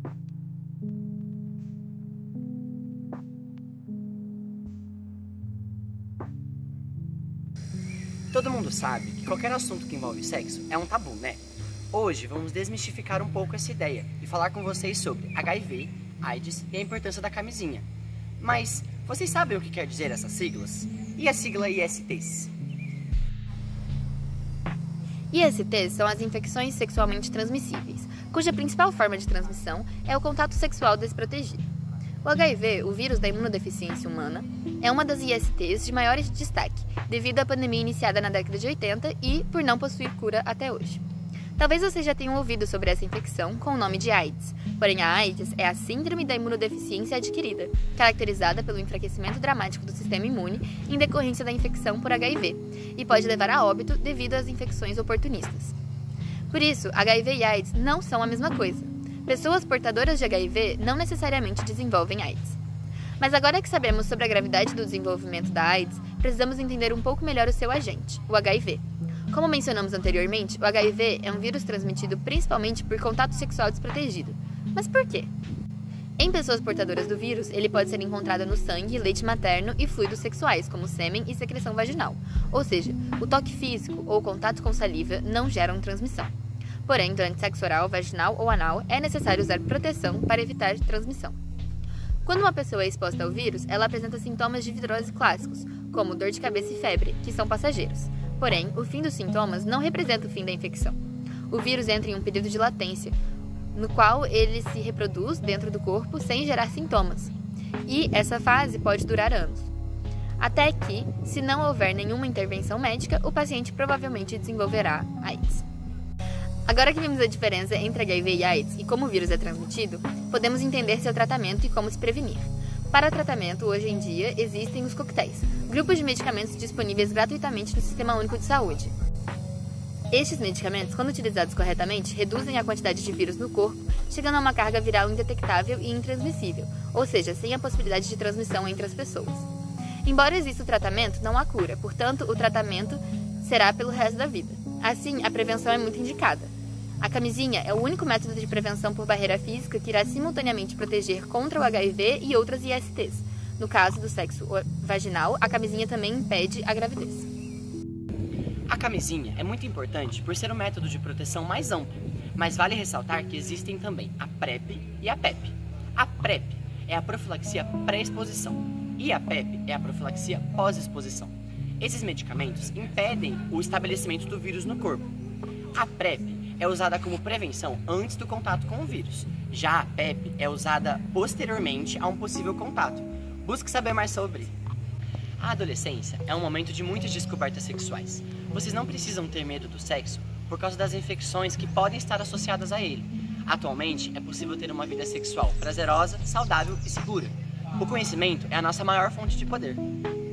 Todo mundo sabe que qualquer assunto que envolve sexo é um tabu, né? Hoje vamos desmistificar um pouco essa ideia e falar com vocês sobre HIV, AIDS e a importância da camisinha. Mas vocês sabem o que quer dizer essas siglas? E a sigla ISTs? ISTs são as infecções sexualmente transmissíveis, cuja principal forma de transmissão é o contato sexual desprotegido. O HIV, o vírus da imunodeficiência humana, é uma das ISTs de maior destaque, devido à pandemia iniciada na década de 80 e por não possuir cura até hoje. Talvez vocês já tenham ouvido sobre essa infecção com o nome de AIDS, porém a AIDS é a síndrome da imunodeficiência adquirida, caracterizada pelo enfraquecimento dramático do sistema imune em decorrência da infecção por HIV, e pode levar a óbito devido às infecções oportunistas. Por isso, HIV e AIDS não são a mesma coisa. Pessoas portadoras de HIV não necessariamente desenvolvem AIDS. Mas agora que sabemos sobre a gravidade do desenvolvimento da AIDS, precisamos entender um pouco melhor o seu agente, o HIV. Como mencionamos anteriormente, o HIV é um vírus transmitido principalmente por contato sexual desprotegido. Mas por quê? Em pessoas portadoras do vírus, ele pode ser encontrado no sangue, leite materno e fluidos sexuais, como sêmen e secreção vaginal. Ou seja, o toque físico ou contato com saliva não geram transmissão. Porém, durante sexo oral, vaginal ou anal, é necessário usar proteção para evitar transmissão. Quando uma pessoa é exposta ao vírus, ela apresenta sintomas de virose clássicos, como dor de cabeça e febre, que são passageiros. Porém, o fim dos sintomas não representa o fim da infecção. O vírus entra em um período de latência, no qual ele se reproduz dentro do corpo sem gerar sintomas. E essa fase pode durar anos. Até que, se não houver nenhuma intervenção médica, o paciente provavelmente desenvolverá AIDS. Agora que vimos a diferença entre HIV e AIDS e como o vírus é transmitido, podemos entender seu tratamento e como se prevenir. Para tratamento, hoje em dia, existem os coquetéis, grupos de medicamentos disponíveis gratuitamente no Sistema Único de Saúde. Estes medicamentos, quando utilizados corretamente, reduzem a quantidade de vírus no corpo, chegando a uma carga viral indetectável e intransmissível, ou seja, sem a possibilidade de transmissão entre as pessoas. Embora exista o tratamento, não há cura, portanto, o tratamento será pelo resto da vida. Assim, a prevenção é muito indicada. A camisinha é o único método de prevenção por barreira física que irá simultaneamente proteger contra o HIV e outras ISTs. No caso do sexo vaginal, a camisinha também impede a gravidez. A camisinha é muito importante por ser o método de proteção mais amplo, mas vale ressaltar que existem também a PrEP e a PEP. A PrEP é a profilaxia pré-exposição e a PEP é a profilaxia pós-exposição. Esses medicamentos impedem o estabelecimento do vírus no corpo. A PrEP é usada como prevenção antes do contato com o vírus. Já a PEP é usada posteriormente a um possível contato. Busque saber mais sobre. A adolescência é um momento de muitas descobertas sexuais. Vocês não precisam ter medo do sexo por causa das infecções que podem estar associadas a ele. Atualmente, é possível ter uma vida sexual prazerosa, saudável e segura. O conhecimento é a nossa maior fonte de poder.